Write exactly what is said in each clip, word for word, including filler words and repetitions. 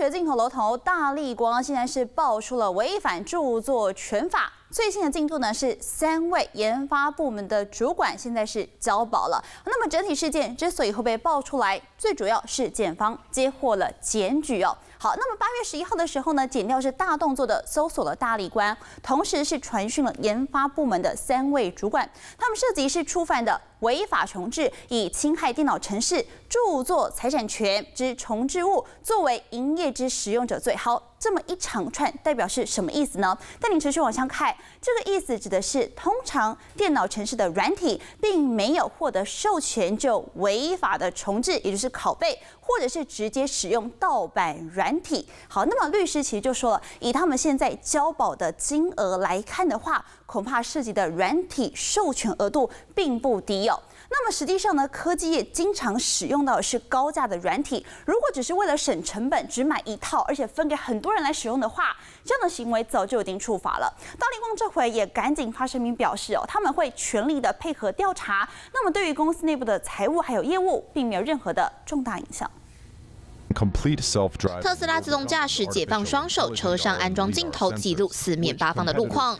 的镜头龙头大立光现在是爆出了违反著作权法。 最新的进度呢是三位研发部门的主管现在是交保了。那么整体事件之所以会被爆出来，最主要是检方接获了检举哦。好，那么八月十一号的时候呢，检调是大动作的搜索了大立光，同时是传讯了研发部门的三位主管，他们涉及是触犯的违法重制，以侵害电脑程式著作财产权之重制物作为营业之使用者罪。好。 这么一长串代表是什么意思呢？带您持续往下看，这个意思指的是，通常电脑程式的软体并没有获得授权就违法的重制，也就是拷贝，或者是直接使用盗版软体。好，那么律师其实就说了，以他们现在交保的金额来看的话，恐怕涉及的软体授权额度并不低哦。 那么实际上呢，科技业经常使用到的是高价的软体。如果只是为了省成本，只买一套，而且分给很多人来使用的话，这样的行为早就已经触法了。大立光这回也赶紧发声明表示哦，他们会全力的配合调查。那么对于公司内部的财务还有业务，并没有任何的重大影响。 特斯拉自动驾驶解放双手，车上安装镜头，记录四面八方的路况。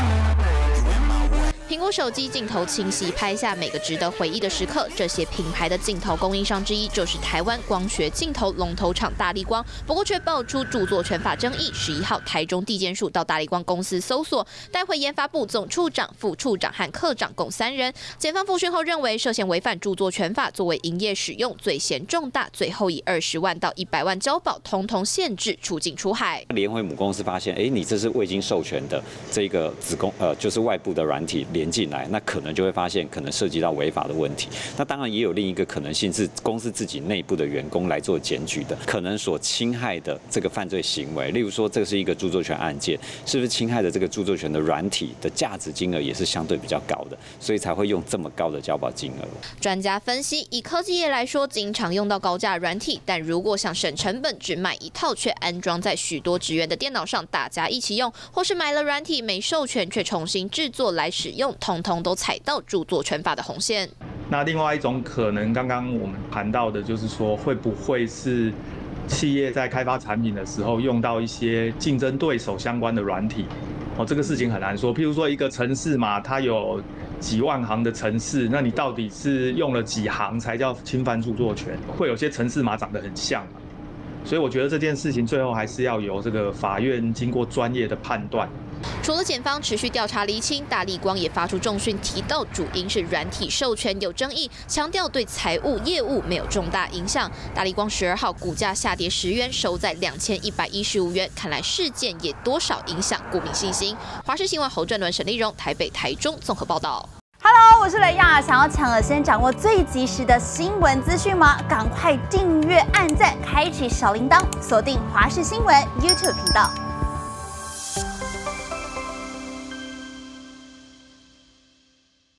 苹果手机镜头清晰拍下每个值得回忆的时刻。这些品牌的镜头供应商之一就是台湾光学镜头龙头厂大立光，不过却爆出著作权法争议。十一号，台中地检署到大立光公司搜索，带回研发部总处长、副处长和科长共三人。检方复讯后认为涉嫌违反著作权法，作为营业使用，罪嫌重大，最后以二十万到一百万交保，通通限制出境出海。 联回母公司发现，哎，你这是未经授权的这个子公呃，就是外部的软体。 连进来，那可能就会发现可能涉及到违法的问题。那当然也有另一个可能性是公司自己内部的员工来做检举的，可能所侵害的这个犯罪行为，例如说这是一个著作权案件，是不是侵害的这个著作权的软体的价值金额也是相对比较高的，所以才会用这么高的交保金额。 专家分析，以科技业来说，经常用到高价软体，但如果想省成本，只买一套却安装在许多职员的电脑上，大家一起用，或是买了软体没授权却重新制作来使用。 通通都踩到著作权法的红线。 那另外一种可能，刚刚我们谈到的，就是说会不会是企业在开发产品的时候用到一些竞争对手相关的软体？哦，这个事情很难说。譬如说一个程式嘛，它有几万行的程式，那你到底是用了几行才叫侵犯著作权？会有些程式码长得很像嘛，所以我觉得这件事情最后还是要由这个法院经过专业的判断。 除了检方持续调查厘清，大立光也发出重讯，提到主因是软体授权有争议，强调对财务业务没有重大影响。大立光十二号股价下跌十元，收在两千一百一十五元，看来事件也多少影响股民信心。华视新闻侯正伦、沈丽蓉台北、台中综合报道。 Hello， 我是雷亚，想要抢了先掌握最及时的新闻资讯吗？赶快订阅、按赞、开启小铃铛，锁定华视新闻 YouTube 频道。